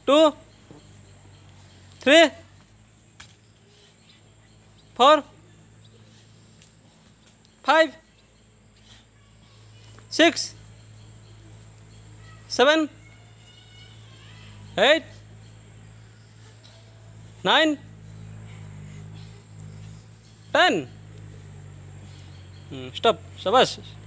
2 3 4 5 6 7 8 9 10 stop शाबाश।